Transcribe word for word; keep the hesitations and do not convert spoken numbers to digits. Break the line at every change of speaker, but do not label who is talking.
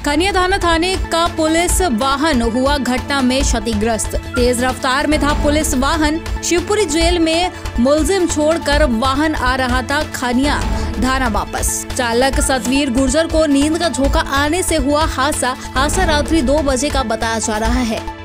खनिया थाना थाने का पुलिस वाहन हुआ घटना में क्षतिग्रस्त। तेज रफ्तार में था पुलिस वाहन। शिवपुरी जेल में मुलजिम छोड़कर वाहन आ रहा था खनिया थाना वापस। चालक सतवीर गुर्जर को नींद का झोंका आने से हुआ हादसा। हादसा रात्रि दो बजे का बताया जा रहा है।